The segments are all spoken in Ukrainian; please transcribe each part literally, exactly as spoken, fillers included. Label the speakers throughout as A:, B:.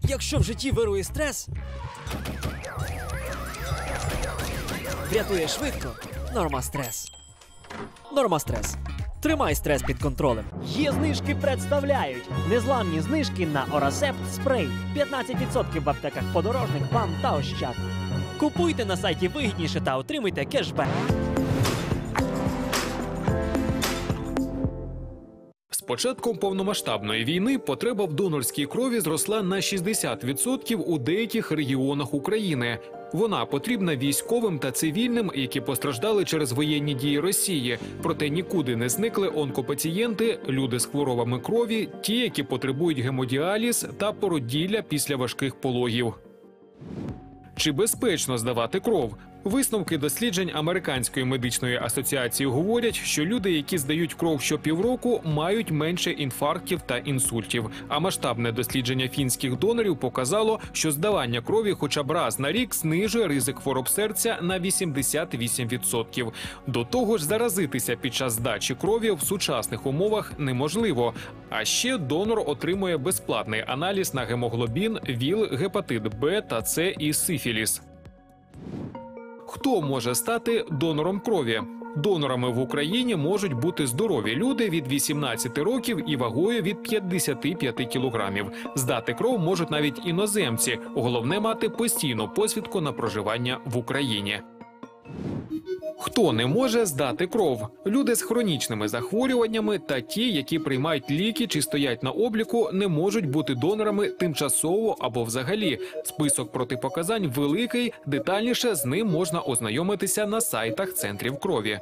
A: Якщо в житті вирує стрес, врятує швидко Нормастрес. Нормастрес. Тримай стрес під контролем.
B: Є знижки представляють. Незламні знижки на Орасепт спрей. п'ятнадцять відсотків в аптеках Подорожник, БАМ та Ощад. Купуйте на сайті вигідніше та отримуйте кешбек.
C: З початком повномасштабної війни потреба в донорській крові зросла на шістдесят відсотків у деяких регіонах України. Вона потрібна військовим та цивільним, які постраждали через воєнні дії Росії. Проте нікуди не зникли онкопацієнти, люди з хворобами крові, ті, які потребують гемодіаліз та породілля після важких пологів. Чи безпечно здавати кров? Висновки досліджень Американської медичної асоціації говорять, що люди, які здають кров щопівроку, мають менше інфарктів та інсультів. А масштабне дослідження фінських донорів показало, що здавання крові хоча б раз на рік знижує ризик хвороб серця на вісімдесят вісім відсотків. До того ж, заразитися під час здачі крові в сучасних умовах неможливо. А ще донор отримує безплатний аналіз на гемоглобін, ВІЛ, гепатит Б та С і сифіліс. Хто може стати донором крові? Донорами в Україні можуть бути здорові люди від вісімнадцяти років і вагою від п'ятдесяти п'яти кілограмів. Здати кров можуть навіть іноземці. Головне – мати постійну посвідку на проживання в Україні. Хто не може здати кров? Люди з хронічними захворюваннями та ті, які приймають ліки чи стоять на обліку, не можуть бути донорами тимчасово або взагалі. Список протипоказань великий, детальніше з ним можна ознайомитися на сайтах центрів крові.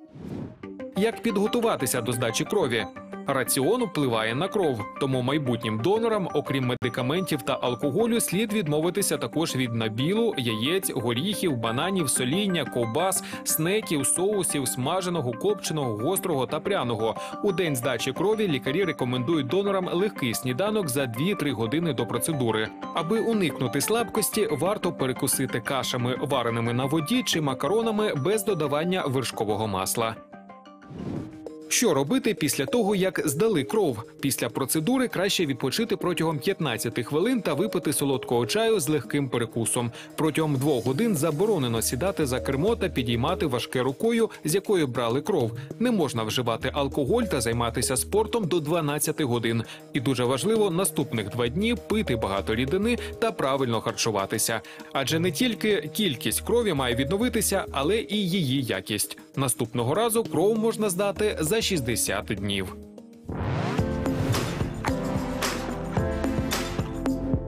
C: Як підготуватися до здачі крові? Раціон впливає на кров, тому майбутнім донорам, окрім медикаментів та алкоголю, слід відмовитися також від набілу, яєць, горіхів, бананів, соління, ковбас, снеків, соусів, смаженого, копченого, гострого та пряного. У день здачі крові лікарі рекомендують донорам легкий сніданок за дві-три години до процедури. Аби уникнути слабкості, варто перекусити кашами, вареними на воді чи макаронами без додавання вершкового масла. Що робити після того, як здали кров? Після процедури краще відпочити протягом п'ятнадцяти хвилин та випити солодкого чаю з легким перекусом. Протягом двох годин заборонено сідати за кермо та підіймати важке рукою, з якої брали кров. Не можна вживати алкоголь та займатися спортом до дванадцяти годин. І дуже важливо наступних два дні пити багато рідини та правильно харчуватися. Адже не тільки кількість крові має відновитися, але і її якість. Наступного разу кров можна здати за шістдесят днів.